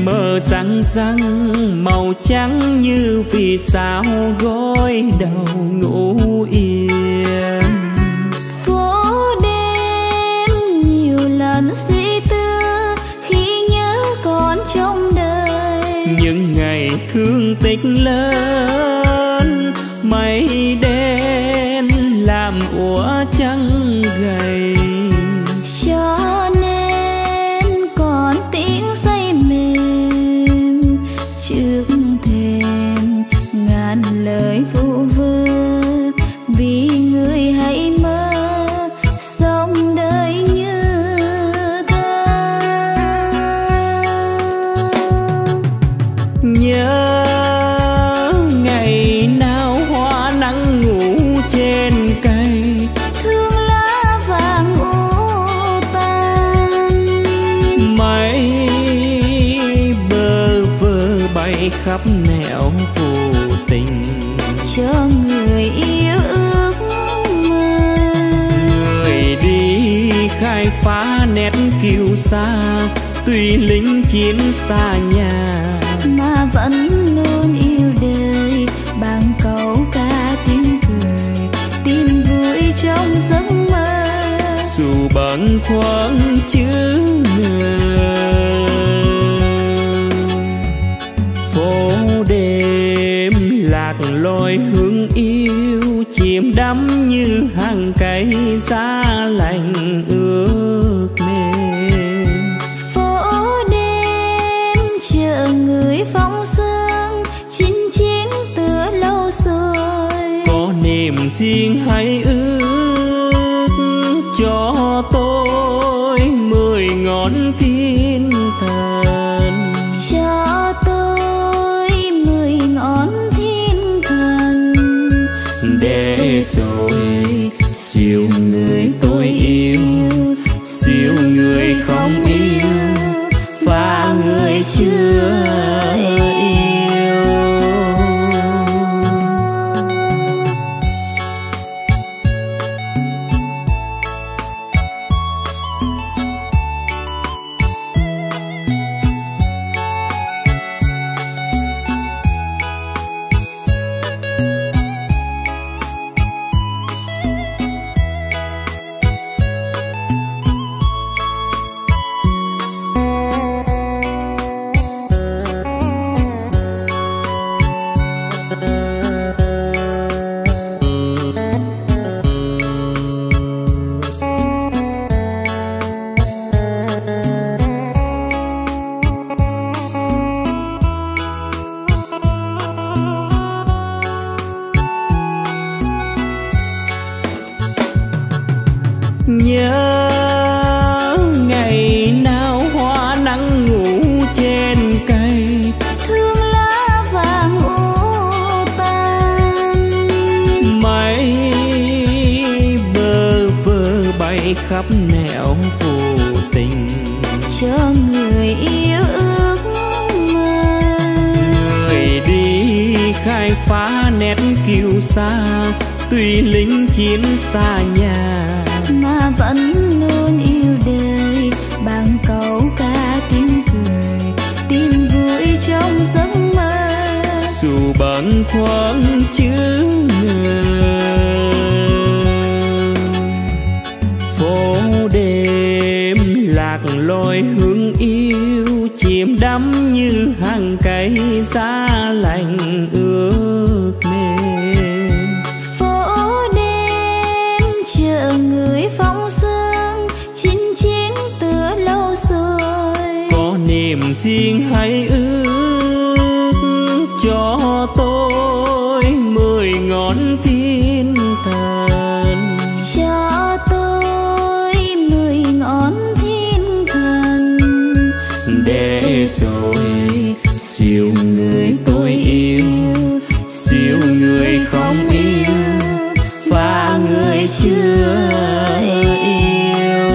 mơ trắng răng màu trắng như vì sao gối đầu ngủ yên. Phố đêm nhiều lần suy tư khi nhớ còn trong đời. Những ngày thương tích lớn mây đen làm úa trăng gầy. Cho nên còn tiếng say mềm trước thềm ngàn lời vu vơ. Vì người hãy mơ sống đời như thơ. Nhớ ngày nào hoa nắng ngủ trên cây, Thương lá vàng u tan. mây bơ vơ bay khắp nẻo vô tình. Cho người yêu ước mơ. Người đi khai phá nét kiêu sa, tuy lính chiến xa nhà Mà vẫn luôn yêu đời, bằng câu ca tiếng cười, tìm vui trong giấc mơ. dù bâng khuâng chữ ngờ. Phố đêm lạc lối hướng yêu, chìm đắm như hàng cây giá lạnh ước mềm. Phố đêm chờ người phong sương, chín chín tựa lâu rồi. Có niềm riêng hãy ước cho tôi 10 ngón thiên thần. Cho tôi 10 ngón thiên thần. Để rồi siêu người tôi yêu, siêu người không yêu và người chưa yêu. Nhớ ngày nào hoa nắng ngủ trên cây, Thương lá vàng u tan. mây bơ vơ bay khắp nẻo vô tình. Cho người yêu ước mơ. Người đi khai phá nét kiêu sa, tuy lính chiến xa nhà Mà vẫn luôn yêu đời, bằng câu ca tiếng cười, tìm vui trong giấc mơ. dù bâng khuâng chữ ngờ. Phố đêm lạc lối hướng yêu, chìm đắm như hàng cây giá lạnh ước mềm. Phố đêm chờ người phong sương, chín chín tựa lâu rồi. Có niềm riêng hãy ước cho tôi 10 ngón thiên thần. Cho tôi 10 ngón thiên thần. Để rồi siêu người tôi yêu, siêu người không yêu và người chưa yêu.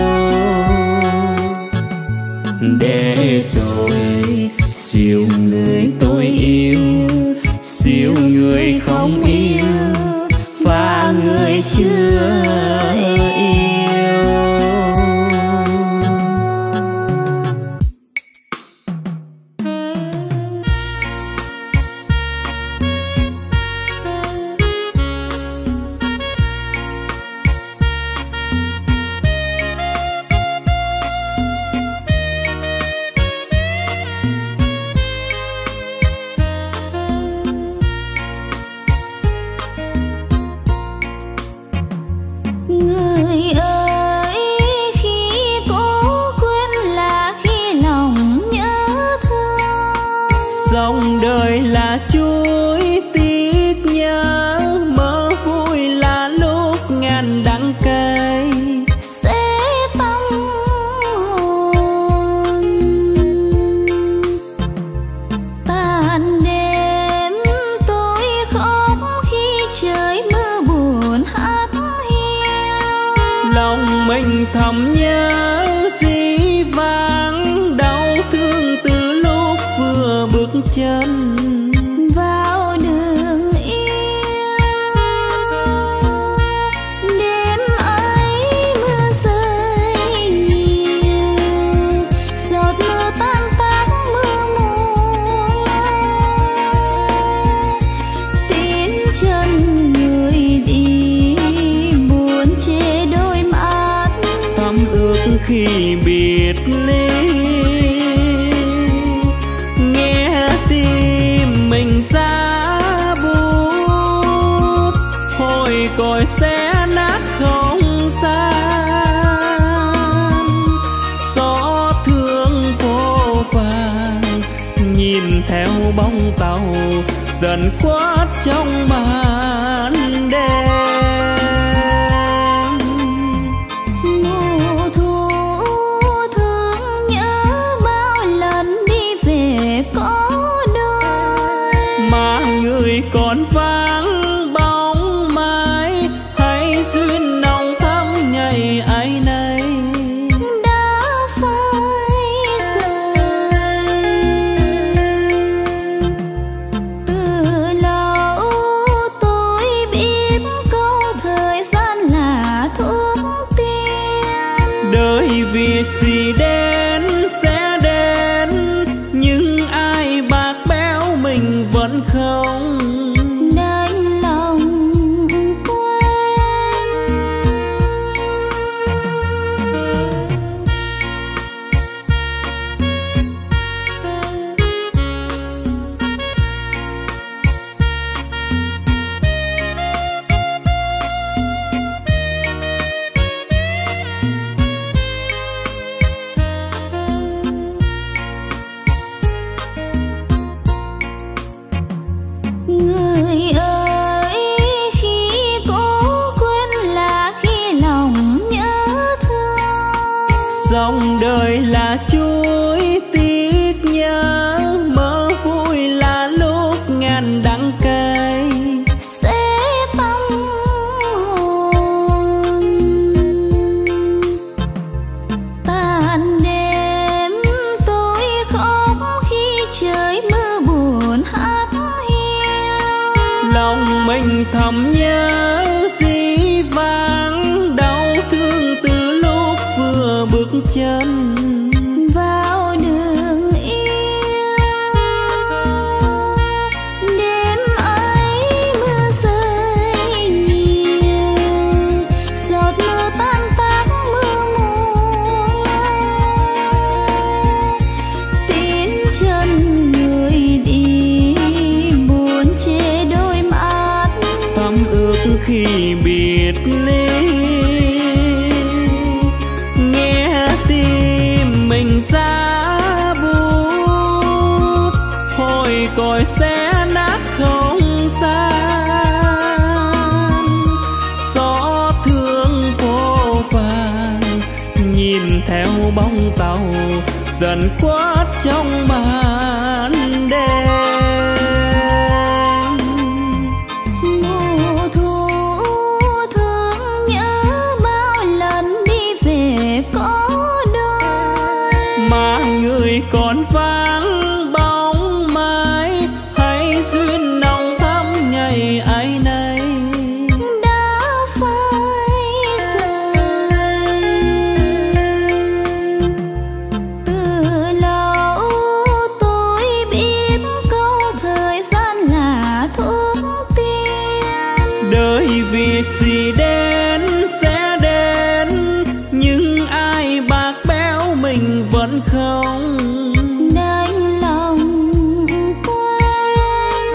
Để rồi siêu người tôi yêu, siêu người không yêu và người chưa yêu. đời là chuối tiếc nhớ, mơ vui là lúc ngàn đắng cay sẽ tâm hồn. Tàn đêm tôi khóc khi trời mưa buồn hát hiu, lòng mình thầm nhớ dĩ vãng, đau thương từ lúc vừa bước chân vào đường yêu. Đêm ấy mưa rơi nhiều, giọt mưa tan tác mưa mùa, tiến chân người đi buồn chê đôi mắt, thắm ước khi biệt ly. Nghe tim mình giá bút, hồi còi sẽ nát không gian, xót thương vô vàn nhìn theo bóng tàu dần khuất trong màn đêm. Mùa thu thương nhớ bao lần đi về có đôi, mà người còn vắng bóng mái, hay duyên nồng thắm ngày ấy nay đã phai rời. Từ lâu tôi biết câu thời gian là thuốc tiên, đời việc gì đến sẽ đến, nhưng ai bạc béo mình vẫn không đành lòng quên. Người ơi, khi cố quên là khi lòng nhớ thương, dòng đời là chuối tiếc nhớ, mơ vui là lúc ngàn đắng cay sẽ tâm hồn. Tàn đêm tôi khóc khi trời mưa buồn hát hiu, lòng mình thầm nhớ dĩ vãng, đau thương từ lúc vừa bước chân vào đường yêu. Đêm ấy mưa rơi nhiều, giọt mưa tan tác mưa mùa, tiến chân người đi buồn chê đôi mắt, thắm ước khi biệt ly. Nghe tim mình giá bút, hồi còi sẽ nát không gian, xót thương vô vàn nhìn theo bóng tàu dần khuất trong màn đêm. Mùa thu thương nhớ bao lần đi về có đôi, mà người còn vắng bóng mái, hay duyên nồng thắm ngày ấy nay đã phai rời. Từ lâu tôi biết câu thời gian là thuốc tiên, đời việc gì đến sẽ đến, nhưng ai bạc béo mình vẫn không đành lòng quên.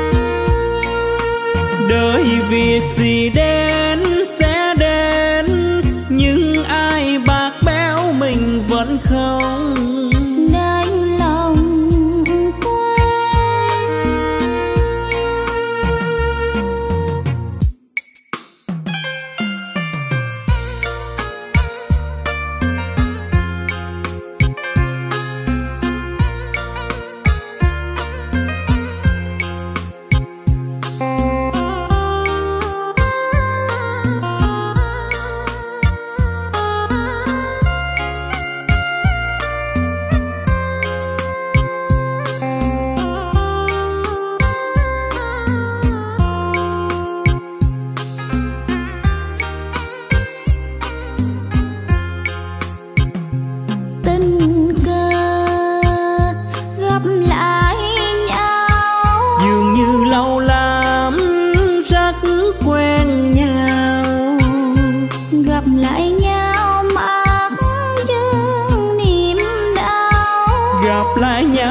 đời việc gì đến sẽ đến, nhưng ai bạc béo mình vẫn không đành lòng quên.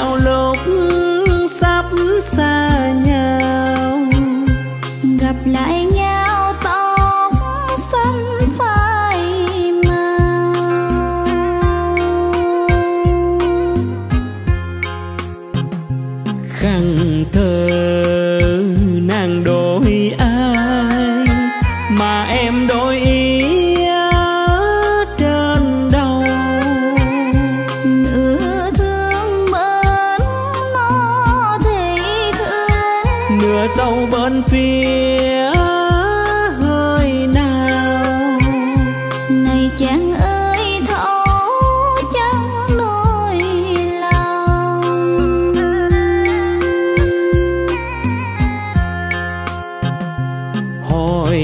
nhau lúc sắp xa nhau, gặp lại nhau tóc xanh phai màu. Khăn thơ nàng đổi ai mà em đổi ý trên đầu. Nửa thương bên nó thì thương, nửa sâu bên phía hơi nào. này chàng ơi thấu chẳng nỗi lòng. Hỏi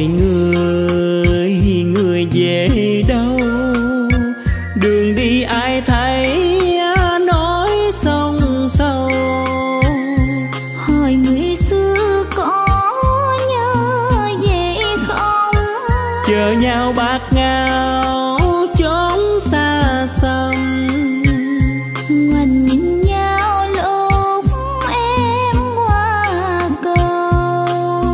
người về đâu, đường đi ai thấy nói sông sâu. Hỏi người xưa có nhớ về không, chờ nhau bạc ngao chốn xa xăm. ngoảnh nhìn nhau lúc em qua cầu.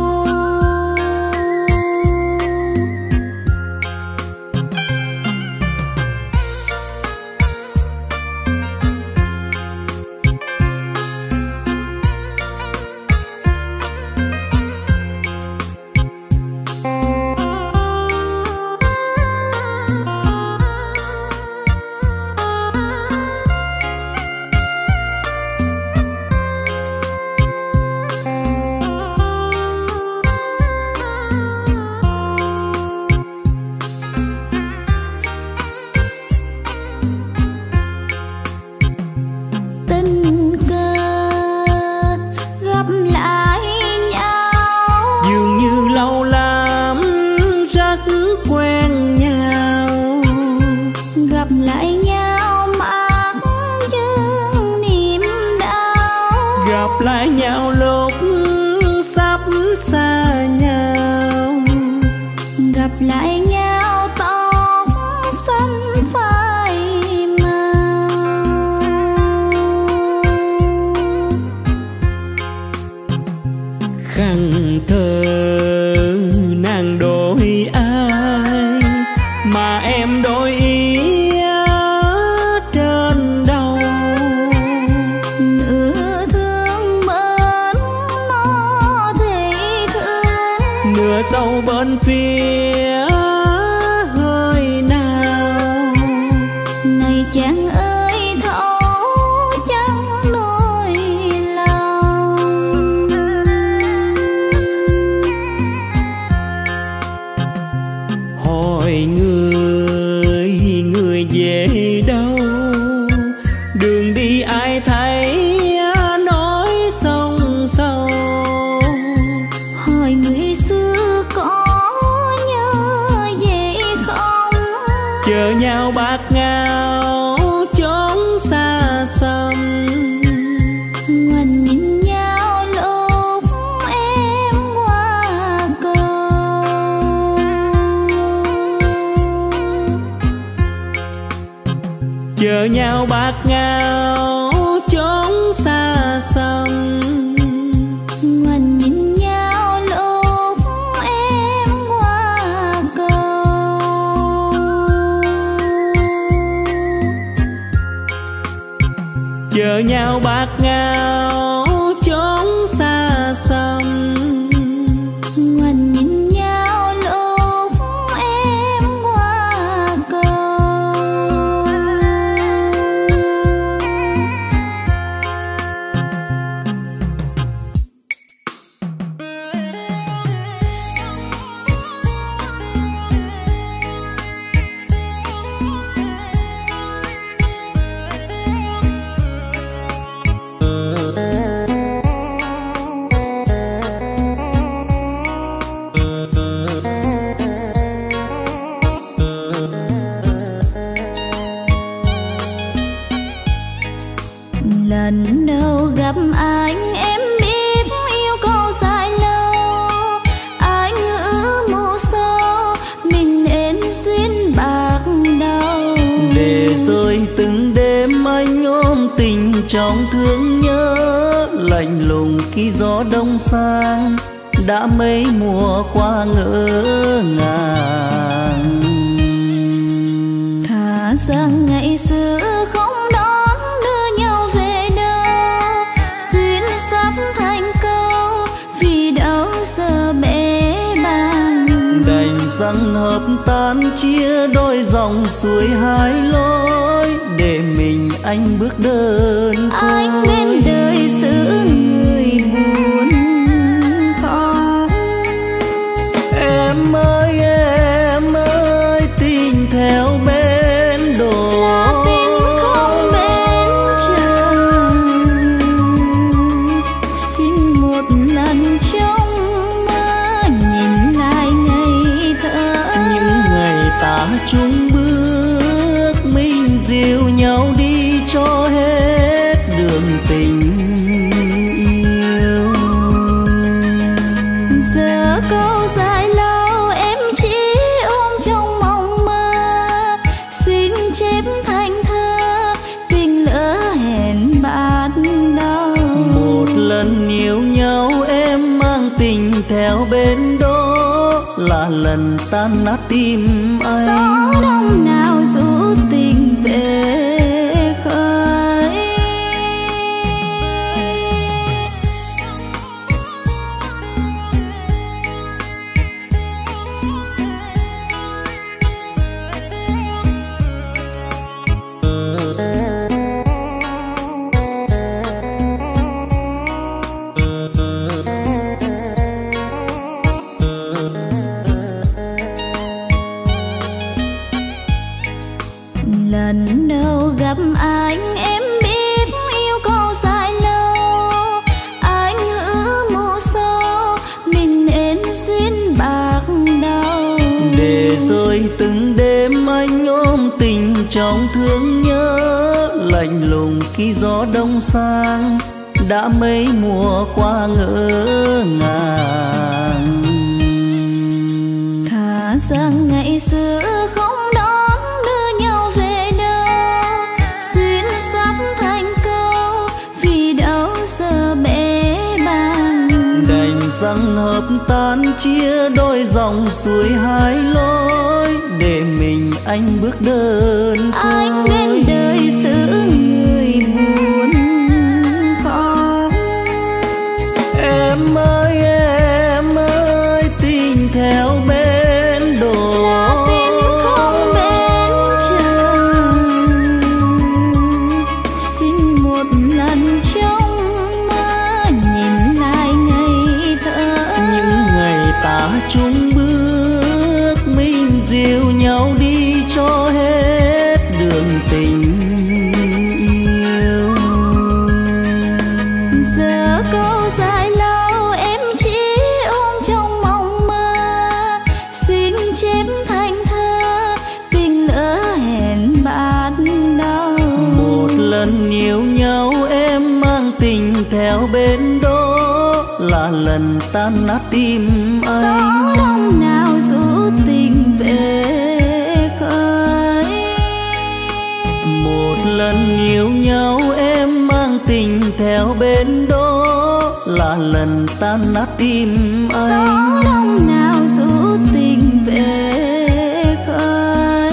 Tình cờ gặp lại nhau, Dường như lâu lắm rất quen nhau, gặp lại nhau mắt dương niềm đau. gặp lại nhau lúc sắp xa nhau, Gặp lại nhau tóc xanh phai màu. khăn thơ nàng đổi ai mà em đổi ý trên đầu. Nửa thương bên nó thì thương, Nửa sâu bên phía hơi nào. này chàng ơi thấu chẳng nỗi lòng. Hỏi người về đâu, đường đi ai thấy nói sông sâu. Hỏi người xưa có nhớ về không, chờ nhau bạc ngao chốn xa xăm. ngoảnh nhìn nhau lúc em qua cầu. Chờ nhau bạc ngao chốn xa xăm. Ngoảnh nhìn nhau lúc em qua cầu. Chờ nhau bạc ngao chốn xa xăm. Ngoảnh nhìn nhau lúc em qua cầu. Lần đầu gặp anh em biết yêu cầu dài lâu, ai ngỡ mù sâu mình nên duyên bạc đầu. Để rơi từng đêm anh ôm tình trong thương nhớ, lạnh lùng khi gió đông sang, đã mấy mùa qua ngỡ ngàng. Thà rằng ngày xưa không đón đưa nhau về đâu, xuyên sắp thành câu vì đâu giờ bể bàng. Đành rằng hợp tan chia đôi dòng suối hai lối, để mình anh bước đơn côi. Anh bên đời giữ người buồn khóc. Em ơi tình theo bên đổ, là tình không bên trời. Xin một lần trong mơ nhìn lại ngày thơ, những ngày ta chung bước mình dìu nhau đi cho hết đường tình yêu. Giờ câu dài lâu em chỉ ôm trong mộng mơ, xin chép thành thơ tình lỡ hẹn ban đầu. Một lần yêu nhau em mang tình theo bên đó, là lần tan nát tim anh. Gió đông nào rủ tình về khơi. Lần đầu gặp anh em biết yêu câu dài lâu, anh ngữ mù sâu mình nên xin bạc đầu. Để rồi từng đêm anh ôm tình trong thương nhớ, lạnh lùng khi gió đông sang, đã mấy mùa qua ngỡ ngàng. Thà rằng ngày xưa không đón đưa nhau về đâu, xuyên sắp thành câu vì đâu giờ bể bàng. Đành rằng hợp tan chia đôi dòng suối hai lối, để mình anh bước đơn côi. Anh bên đời giữ người buồn khóc. Em ơi tình theo bên đổ, là tình không bên trời. Xin một lần trong mơ nhìn lại ngày thơ, những ngày ta chung bước mình dìu nhau đi cho hết đường tình yêu. giờ câu dài lâu em chỉ ôm trong mộng mơ, xin chép thành thơ tình lỡ hẹn ban đầu. Một lần yêu nhau em mang tình theo bên đó, là lần tan nát tim Gió anh. đông nào rủ tình về khơi. Một lần yêu nhau em mang tình theo bên đó, là lần tan nát tim Gió anh. đông nào rủ tình về khơi.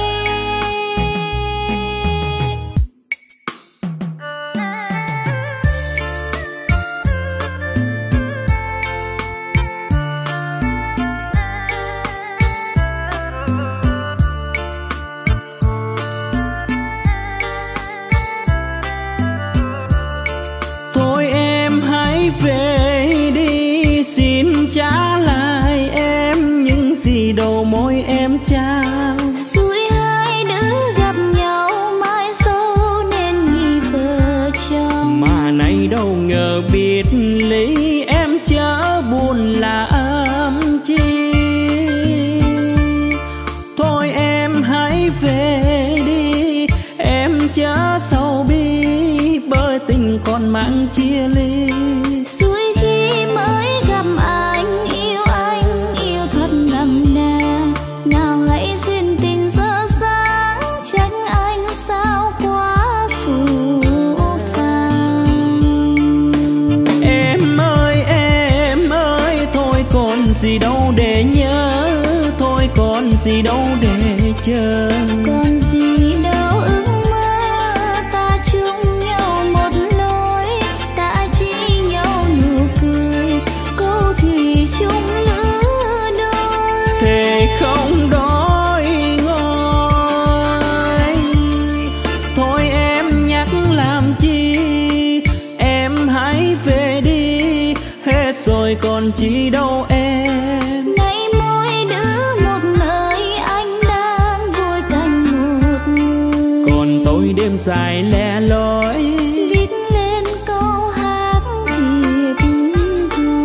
Thôi em hãy về đi, xin trả lại em những gì đầu môi em trao. Xuôi hai đứa gặp nhau mãi sau nên nhì vợ chồng, Mà nay đâu ngờ biệt ly em chớ buồn là ấm chi. Thôi em hãy về đi, em chớ sầu bi, bởi tình còn mang chia ly. xuôi khi mới gặp anh yêu thật nồng nàn. Nào hãy duyên tình dở dang, trách anh sao quá phù phàng. gì đâu để nhớ, thôi còn gì đâu để chờ. Còn gì đâu ước mơ, ta chung nhau một lối, ta chỉ nhau nụ cười, câu thủy chung lứa đôi. Thề không đói ngói, thôi em nhắc làm chi, em hãy về đi, hết rồi còn chi đâu em. Nay mỗi đứa một nơi, anh đang vui cạnh một người, còn tôi đêm dài lẻ loi viết lên câu hát thiệt thòi.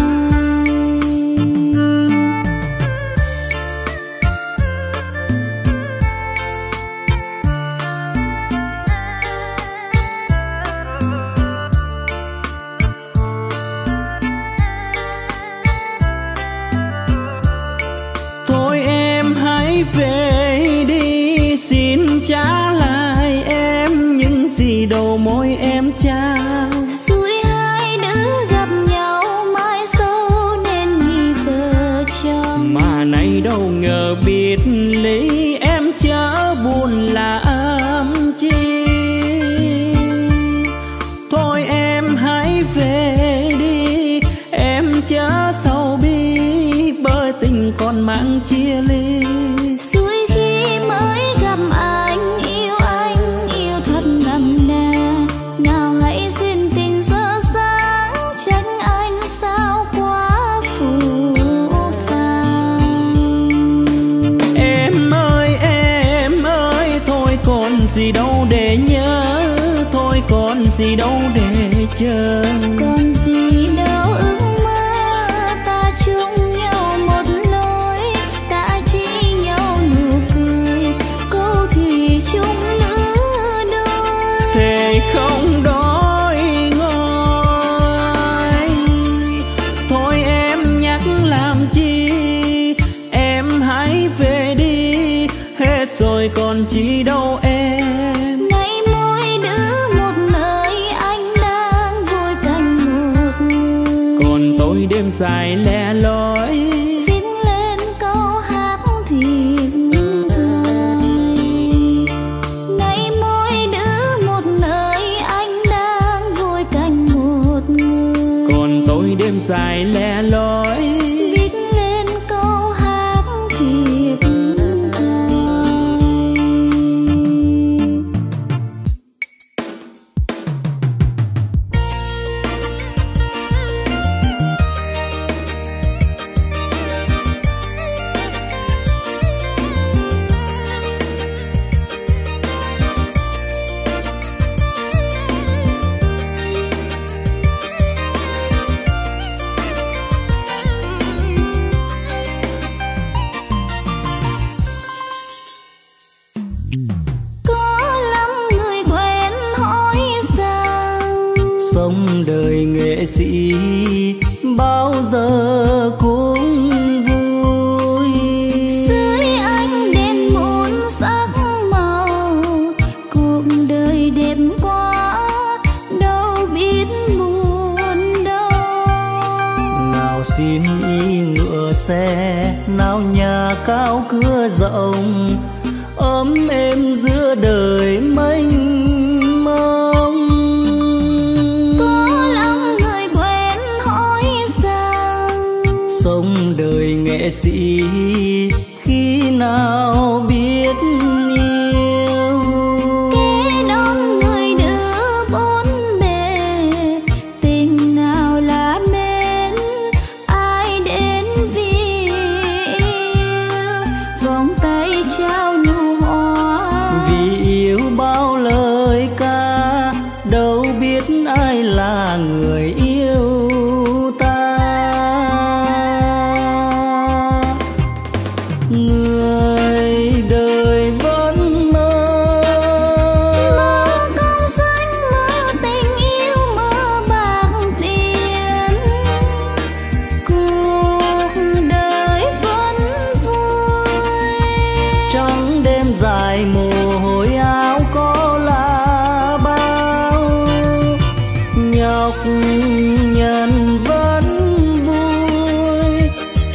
thôi em hãy về đi, xin trả lại em những gì đầu môi em trao. Xuôi hai đứa gặp nhau mai sau nên nhì vợ chồng, Mà nay đâu ngờ biết lý, em chớ buồn làm chi. Thôi em hãy về đi, em chớ sầu bi, bởi tình còn mang chia ly. xuôi khi mới gặp anh yêu thật nằm nà, nào hãy xin tình dở dáng, tránh anh sao quá phù phàng. Em ơi, thôi còn gì đâu để nhớ, thôi còn gì đâu để chờ. Còn gì đâu ước mơ, ta chung nhau một lối, ta chỉ nhau nụ cười, câu thủy chung lứa đôi. Thề không đói ngói, thôi em nhắc làm chi, em hãy về đi, hết rồi còn chi đâu em. Nay mỗi đứa một nơi, anh đang vui cạnh một người, còn tôi đêm dài lẻ loi viết lên câu hát thiệt thòi. Nay mỗi đứa một nơi, anh đang vui cạnh một người, còn tôi đêm dài lẻ loi. viết lên câu hát thiệt thòi. Có lắm người quen hỏi rằng Sống đời nghệ sĩ bao giờ cũng vui, dưới ánh đèn muôn sắc màu, cuộc đời đẹp quá đâu biết buồn đâu. nào xin y ngựa xe, nào nhà cao cửa rộng, ấm êm giữa đời mênh mông. Có lắm người quen hỏi rằng Sống đời nghệ sĩ khi nào biết yêu, kế đón người đưa bốn bề, tình nào là mến, ai đến vì yêu, vòng tay trao nụ hoa. vì yêu bao lời ca, đâu biết ai là người yêu ta. Người đời vẫn mơ, Mơ công danh, mơ tình yêu, mơ bạc tiền, cuộc đời vẫn vui. trắng đêm dài mồ hôi áo có là bao, nhọc nhằn vẫn vui,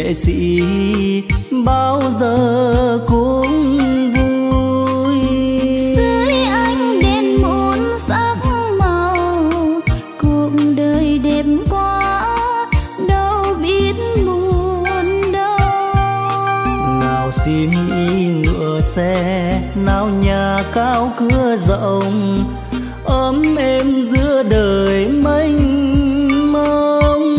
nghệ sĩ bao giờ cũng vui. Dưới ánh đèn muôn sắc màu, cuộc đời đẹp quá đâu biết buồn đâu. Nào xin y ngựa xe, nào nhà cao cửa rộng, ấm êm giữa đời mênh mông.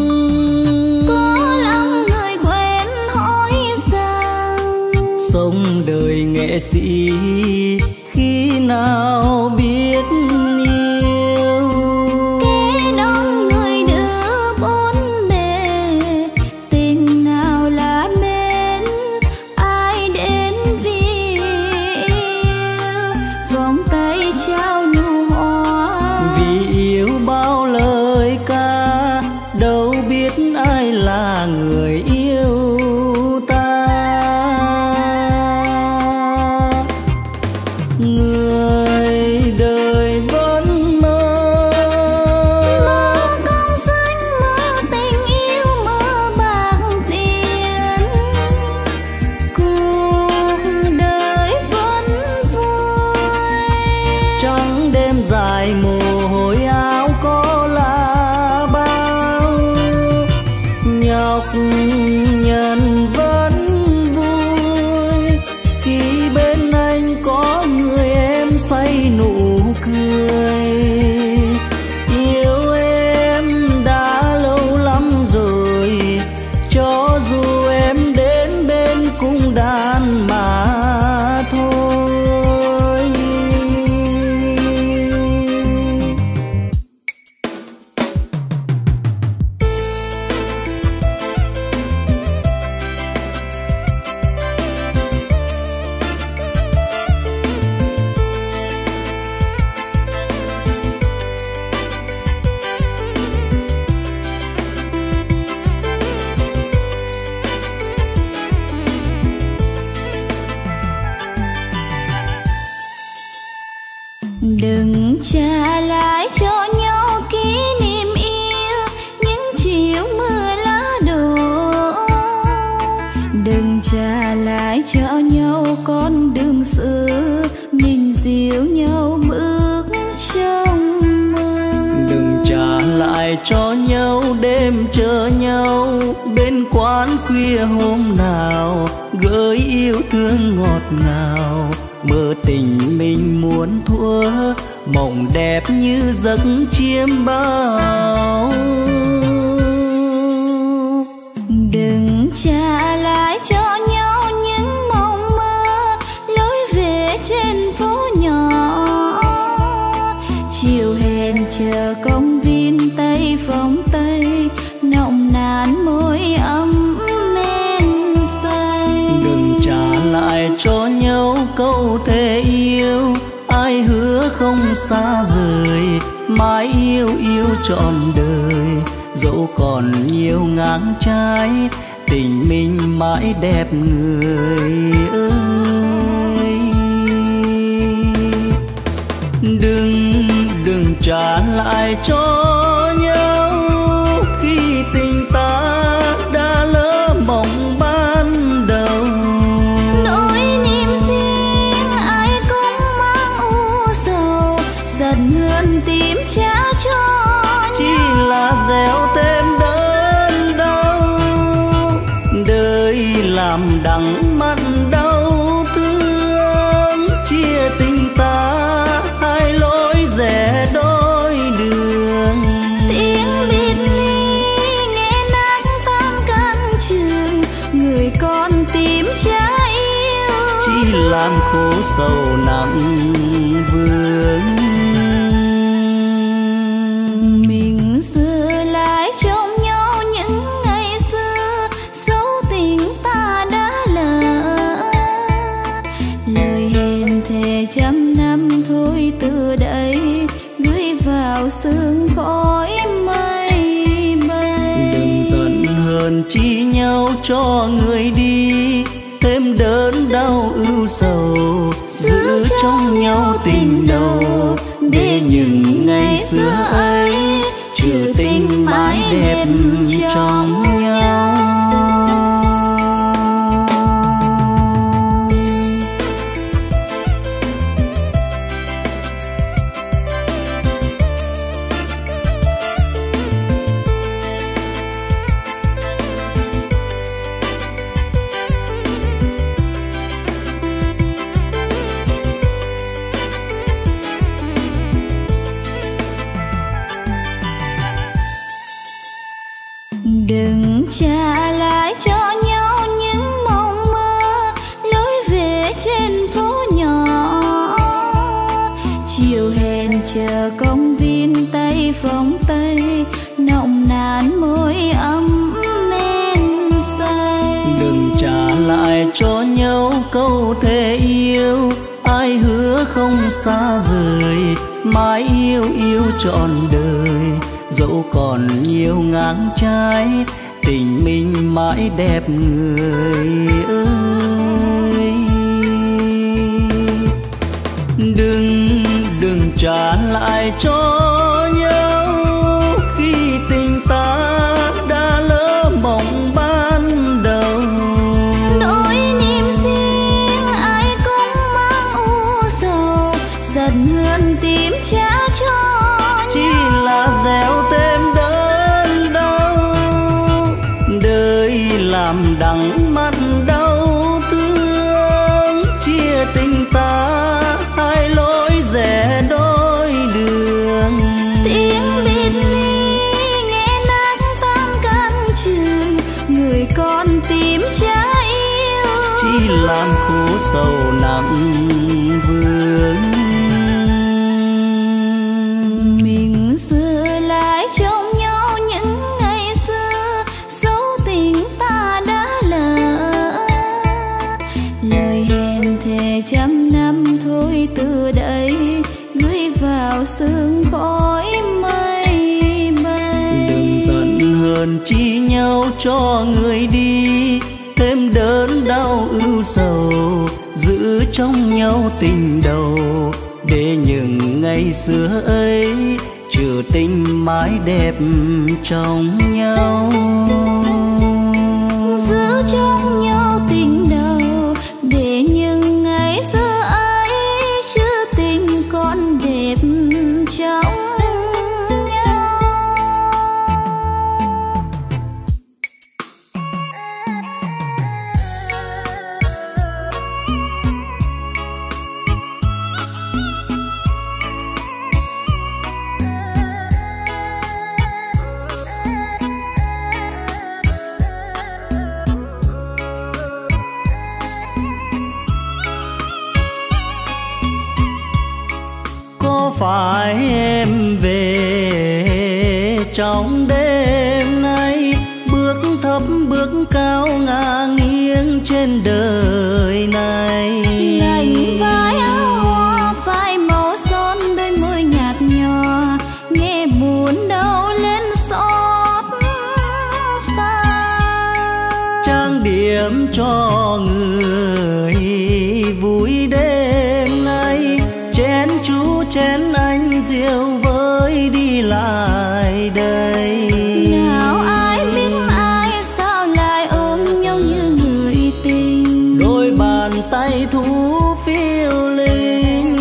Có lắm người quen hỏi rằng sống đời nghệ sĩ khi nào biết yêu. kế đón người đưa bốn bề, tình nào là mến, ai đến vì yêu. Vòng tay trao nụ hoa, Vì yêu bao lời ca, đâu biết ai là người yêu ta. Người đời vẫn mơ, mơ công danh, mơ tình yêu, mơ bạc tiền. Cuộc đời vẫn vui, trắng đêm dài mồ hôi áo có là bao. Nhọc nhằn vẫn vui, khi bên anh có người em say nụ cười. Yêu em đã lâu lắm rồi, cho dù em đến bên cung đàn mà thôi. đừng trả lại cho nhau kỷ niệm yêu những chiều mưa lá đổ. Đừng trả lại cho nhau con đường xưa, mình dìu nhau bước trong mơ. Đừng trả lại cho nhau đêm chờ nhau bên quán khuya hôm nào, gửi yêu thương ngọt ngào. Mơ tình mình muốn thua, mộng đẹp như giấc chiêm bao. Đừng trả lại cho nhau những mộng mơ, lối về trên phố nhỏ. Chiều hẹn chờ công viên Tây phòng Tây, nồng nàn môi ấm men say. Đừng trả lại cho nhau câu thề yêu, ai hứa không xa rời, mãi yêu yêu trọn đời. Dẫu còn nhiều ngang trái, tình mình mãi đẹp người ơi. Đừng trả lại cho nhau khi tình ta đã lỡ mộng ban đầu. Nỗi niềm riêng ai cũng mang u sầu, giận hờn tìm trả cho Chỉ là gieo thêm đớn đau, đời làm đắng mặn đau thương. Chia tình ta hai lối rẽ đôi đường, tiếng biệt ly nghe nát tan căn trường. Người con tìm trả yêu, chỉ làm khổ sầu nặng vương. mình giữ lại trong nhau những ngày xưa, dấu tình ta đã lỡ. Lời hẹn thề trăm năm thôi từ đây, gửi vào sương khói mây bay. Đừng giận hờn chi nhau cho người đi, thêm đớn đau ưu sầu. Giữ trong nhau tình đầu, để những ngày xưa ấy trừ tình mãi đẹp trong nhau. cho nhau câu thề yêu, ai hứa không xa rời, mãi yêu yêu trọn đời. Dẫu còn nhiều ngang trái, tình mình mãi đẹp người ơi. Đừng trả lại cho nhau khi tình ta đã lỡ mộng ban đầu. Nỗi niềm riêng ai cũng mang u sầu, giận hờn tìm trả cho chỉ là gieo thêm đớn đau. Đời làm đắng mắt đau thương, chia tình ta hai lối rẽ đôi đường. tiếng biệt ly nghe nát tan căn trường, người con tìm trái yêu chỉ làm khổ sầu nặng vương. mình xưa lại trong nhau những ngày xưa, dấu tình ta đã lỡ. Lời hẹn thề trăm năm thôi từ đây, gửi vào sương khói mây bay. Đừng giận hờn chi nhau cho người đi, thêm đớn đau ưu sầu, giữ trong nhau tình đầu. Để những ngày xưa ấy trừ tình mãi đẹp trong nhau. Giữ trong nhau tình đầu, để những ngày xưa ấy chữ tình còn đẹp trong nhau. Có phải em về trong đêm nay, bước thấp bước cao ngả nghiêng trên đời này. Lạnh vai áo hoa phai màu son, đôi môi nhạt nhòa nghe buồn đau lên xót xa. Trang điểm cho người vui đêm nay, chén chú chén anh rượu với đi lại đây. Nào ai biết ai sao lại ôm nhau như người tình, Đôi bàn tay thú phiêu linh.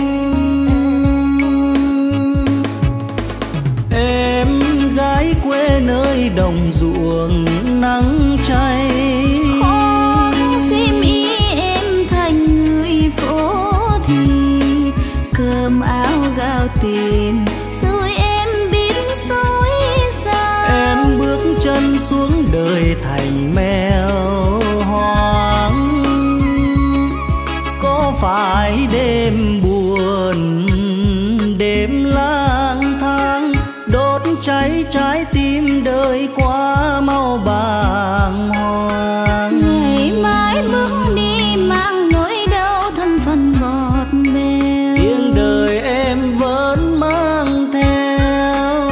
Em gái quê nơi đồng ruộng nắng cháy, không xiêm y em thành người phố thì, cơm áo gạo tiền rồi em biết dối gian. em bước chân xuống đời thành mèo hoang. Có phải đêm buồn đêm lang thang, đốt cháy trái tim đời quá mau bàng hoàng. Ngày mai bước đi mang nỗi đau thân phận bọt bèo, Tiếng đời em vẫn mang theo.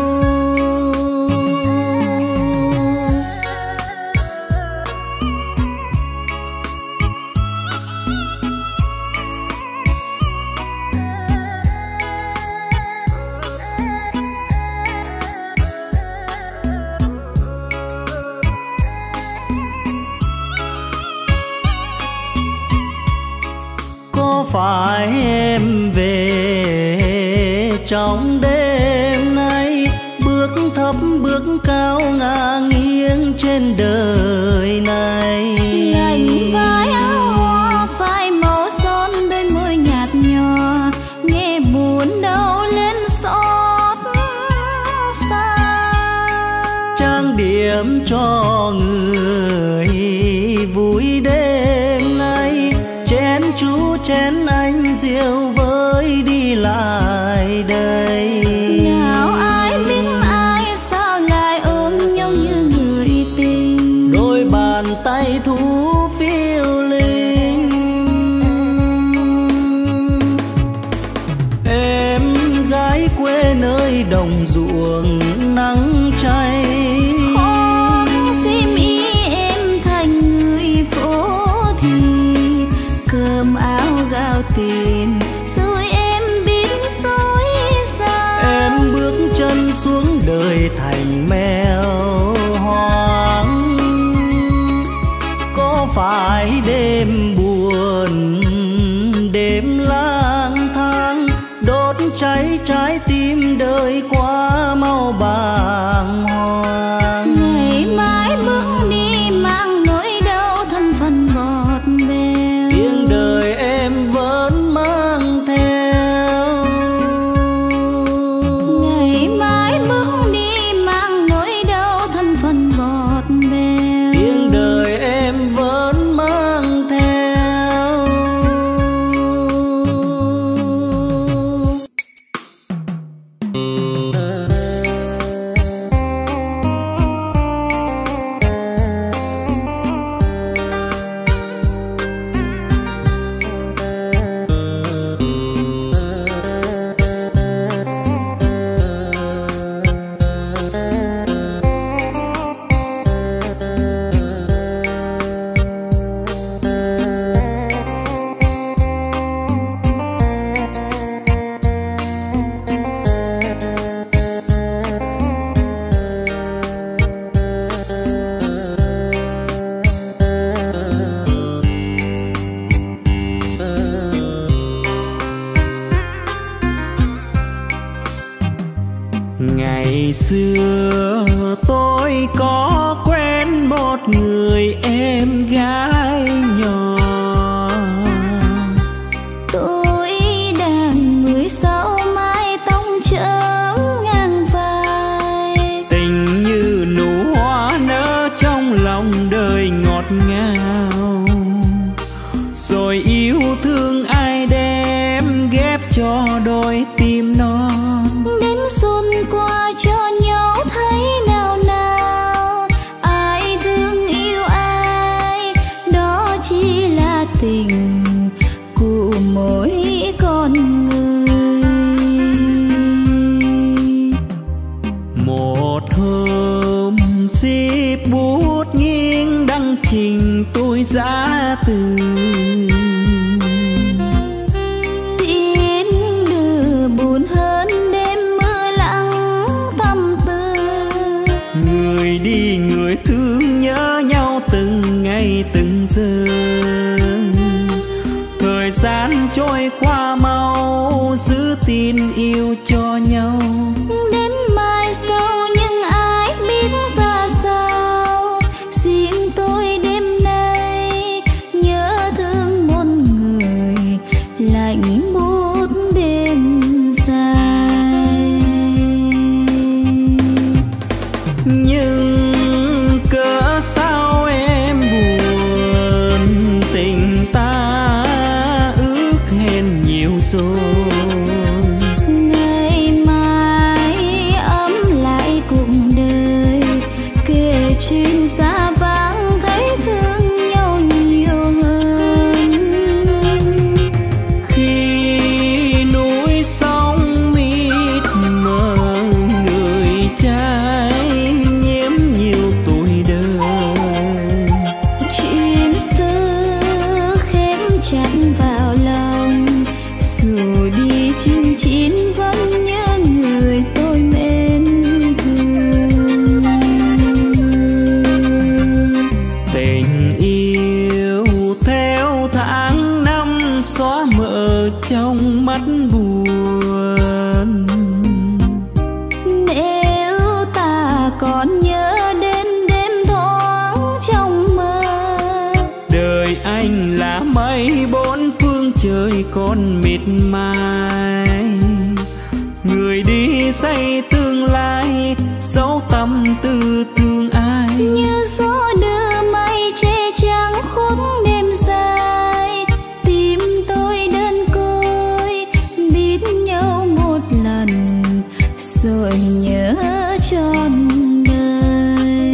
Có phải em về trong đêm nay, bước thấp bước cao ngả nghiêng trên đời này. lạnh vai áo hoa phai màu son, đôi môi nhạt nhòa nghe buồn đau lên xót xa. Trang điểm cho người vui đêm nay, chén chú chén anh rượu với đi lại đây. Nào ai biết ai sao lại ôm nhau như người tình, Đôi bàn tay thú phiêu đồng ruộng nắng cháy. Không xiêm y em thành người phố thì cơm áo gạo tiền rồi em biết dối xa. Em bước chân xuống đời thành mèo hoang, có phải đêm buồn đêm lang thang đốt cháy trái tim đời quá mau bàng hoàng. Ngày mai bước đi mang nỗi đau thân phận bọt bèo, tiếng đời em vẫn mang theo. ngày mai bước đi mang nỗi đau thân phận bọt bèo, tiếng đời em vẫn mang theo. Ngày xưa tôi có quen một người em gái nhỏ, tôi đang 16 mái tóc chớm ngang vai. tình như nụ hoa nở trong lòng đời ngọt ngào, rồi yêu thương ai đem ghép cho đôi tim non. Đến xuân qua cho nhau thấy nào nào, ai thương yêu ai đó chỉ là tình của mỗi con người. Một hôm ship bút nghiêng đăng trình tôi giá từ, Tin đưa buồn hơn đêm mưa lặng tâm tư. người đi người thương nhớ nhau từng ngày từng giờ. Thời gian trôi qua mau giữ tin yêu cho nhau. Đến mai sau nhưng ai biết ra sao, riêng tôi đêm nay nhớ thương một người lạnh buốt đêm dài. Nhưng cớ sao em buồn, tình ta ước hẹn nhiều rồi. Ngày mai ấm lại cuộc đời, kể chuyện xa vắng thấy thương nhau nhiều hơn. Khi núi sóng mịt mờ người trai nhiễm nhiều tuổi đời, Chuyện xưa khép chặt vào lòng, dù đi chinh chiến vẫn nhớ người tôi mến thương. tình yêu theo tháng năm xóa mờ trong mắt buồn. Nếu ta còn nhớ đến đêm thoáng trong mơ, Đời anh là mây bốn phương trời còn mịt mài, người đi xây tương lai dấu tâm tư thương ai. như gió đưa mây che trắng khuất đêm dài. Tim tôi đơn côi biết nhau một lần rồi nhớ trọn đời.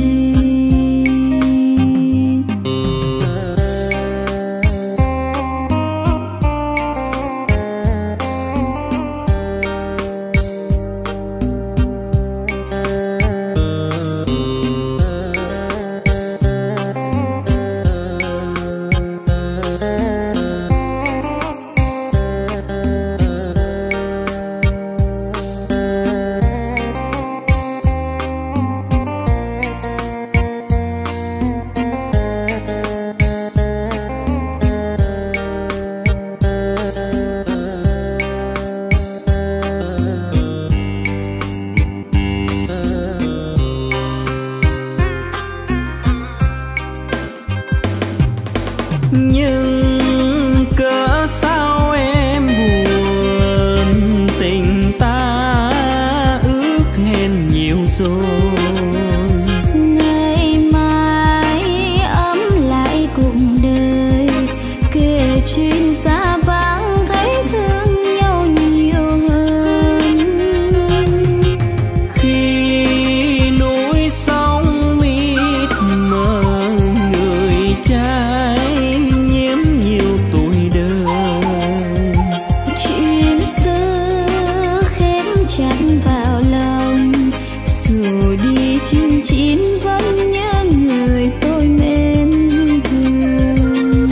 chuyện xa vắng thấy thương nhau nhiều hơn. Khi núi sóng mịt mờ người trai nhiễm nhiều tuổi đời, chuyện xưa khép chặt vào lòng, rồi đi chinh chiến vẫn nhớ người tôi mến thương.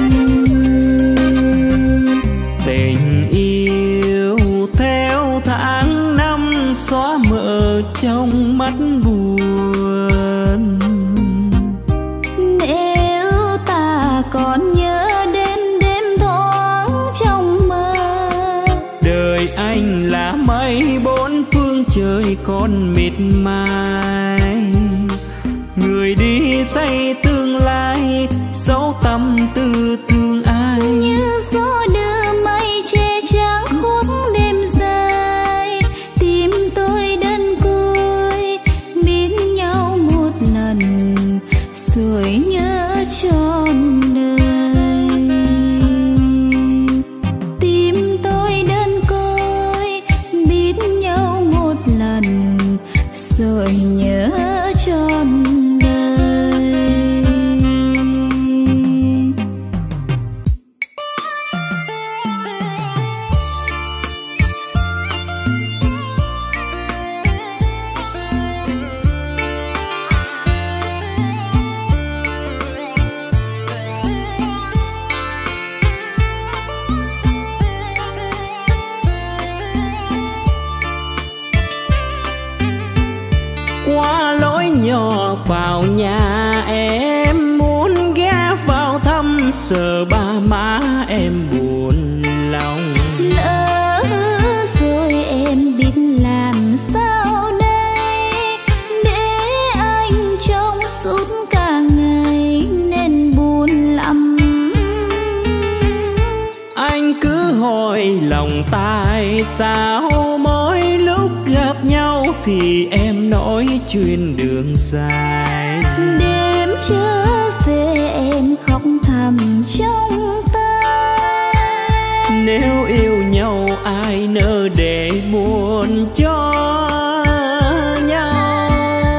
Tình yêu theo tháng năm xóa mờ trong mắt buồn. Nếu ta còn nhớ đến đêm thoáng trong mơ, Đời anh là mây bốn phương trời còn mịt mài. Người đi xây tương lai dấu tâm tư thương ai. như gió đưa mây che trắng khuất đêm dài. Tim tôi đơn côi biết nhau một lần rồi nhớ trọn đời. Tim tôi đơn côi biết nhau một lần rồi nhớ trọn đời. Qua lối nhỏ vào nhà em muốn ghé vào thăm, sợ ba má em buồn lòng. Lỡ rồi em biết làm sao đây, để anh trong suốt cả ngày nên buồn lắm. Anh cứ hỏi lòng tại sao mỗi lúc gặp nhau thì em nói chuyện đường dài. Đêm trở về em khóc thầm trong tay. Nếu yêu nhau ai nỡ để buồn cho nhau.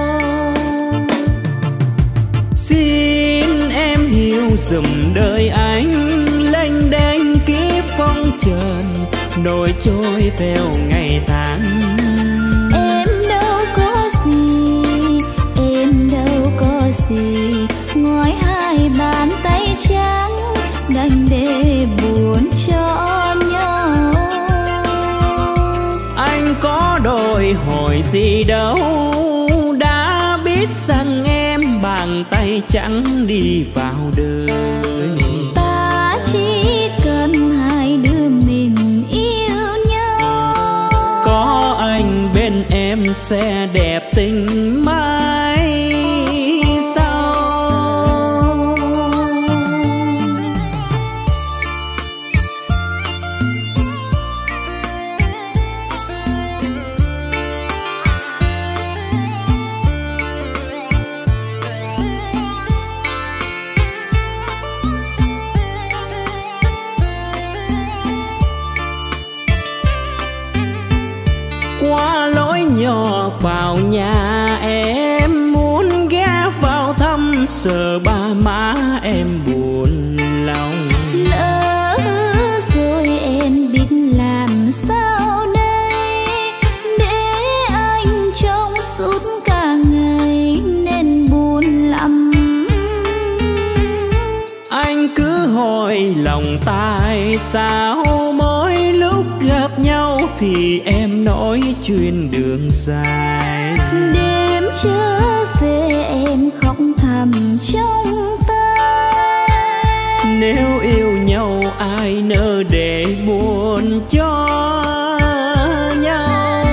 Xin em hiểu dùm đời anh lênh đênh kiếp phong trần, nổi trôi theo ngày tháng. Em đâu có gì, em đâu có gì, ngoài hai bàn tay trắng đành để buồn cho nhau. Anh có đòi hỏi gì đâu, đã biết rằng em bàn tay trắng đi vào đời. Ta chỉ cần hai đứa mình yêu nhau, Có anh bên em sẽ đẹp tình mãi sau. Qua lối nhỏ vào nhà em muốn ghé vào thăm, sợ ba má em buồn lòng. lỡ rồi em biết làm sao đây, để anh trong suốt cả ngày nên buồn lắm. Anh cứ hỏi lòng tại sao mỗi lúc gặp nhau thì em nói chuyện đường dài. Đêm trở về em khóc thầm trong tay. Nếu yêu nhau ai nỡ để buồn cho nhau.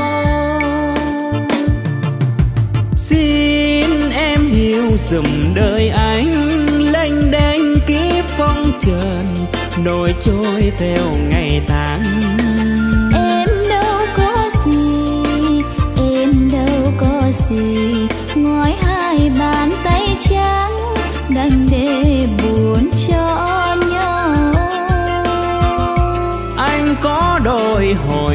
Xin em hiểu dùm đời anh lênh đênh kiếp phong trần, nổi trôi theo ngày tháng. Em đâu có gì, em đâu có gì, ngoài hai bàn tay trắng đành để buồn cho nhau.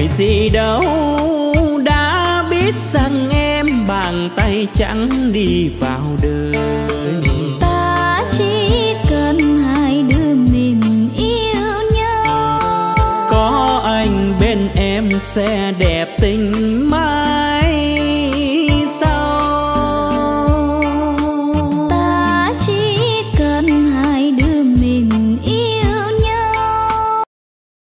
phải gì đâu, đã biết rằng em bàn tay trắng đi vào đời. Ta chỉ cần hai đứa mình yêu nhau, có anh bên em sẽ đẹp tình mãi.